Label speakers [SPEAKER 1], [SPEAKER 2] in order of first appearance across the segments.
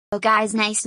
[SPEAKER 1] Oh guys, nice.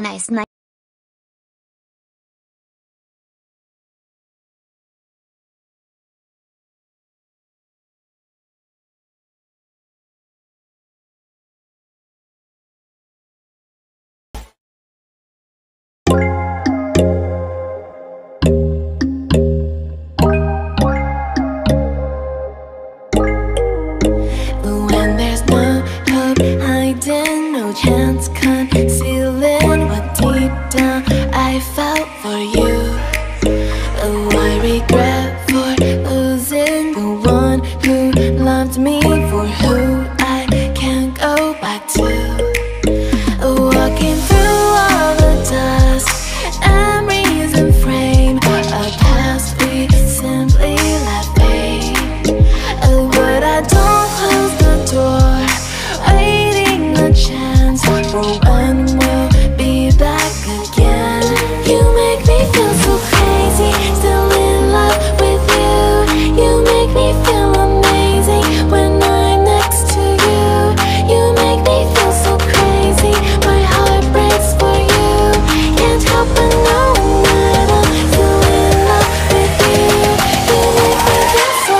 [SPEAKER 2] When there's no hope hiding, no chance concealing what deep down I felt for you. Oh, I regret for losing the one who loved me, for who I can't go back to. Walking through all the dust, memories and frame, a past we simply let fade. Oh, but I don't close the door, waiting a chance for when we'll be back again. You make me feel so crazy, still in love with you. You make me feel amazing when I'm next to you. You make me feel so crazy, my heart breaks for you. Can't help but know that I'm still in love with you. You make me feel so.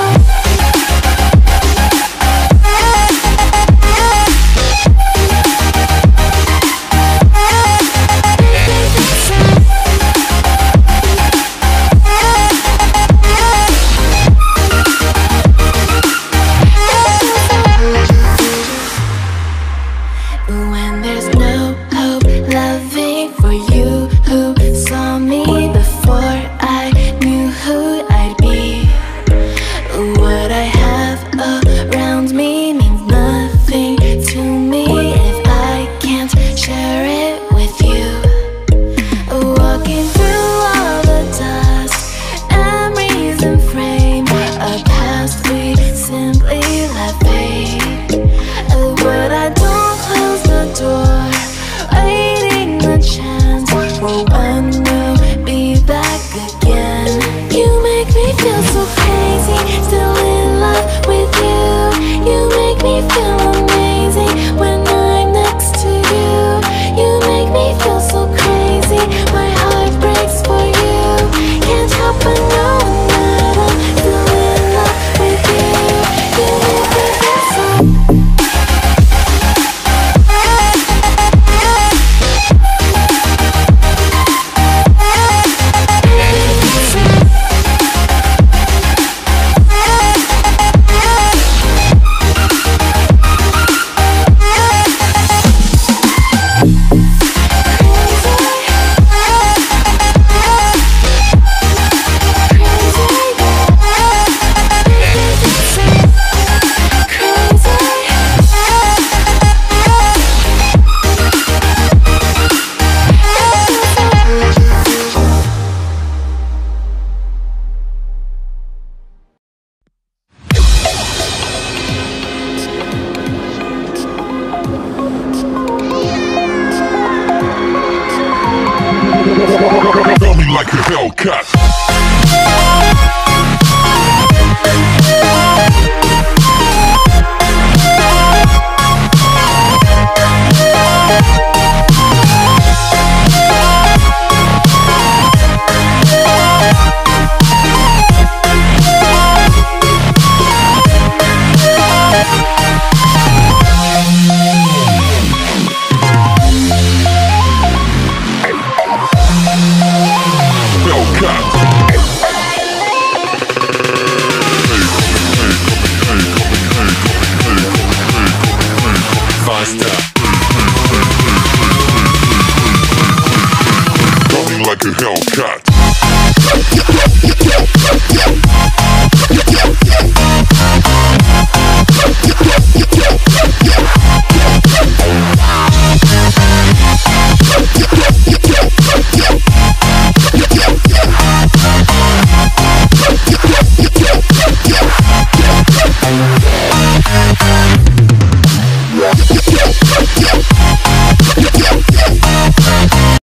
[SPEAKER 2] When there's no hope loving for you who saw me before I knew who I'd be. What I have around me means nothing to me if I can't share it with you. Walking through all the dust, memories and frame, a past we simply let fade. But I don't close the door, waiting the chance for when we'll be back again. You make me feel so crazy, still in love with you. You make me feel amazing when I'm next to you. You make me feel so crazy, my heart breaks for you. Can't help but know that I'm still in love with you. You make me feel so.
[SPEAKER 3] Tell me like a Hellcat. Faster. Coming like a Hellcat.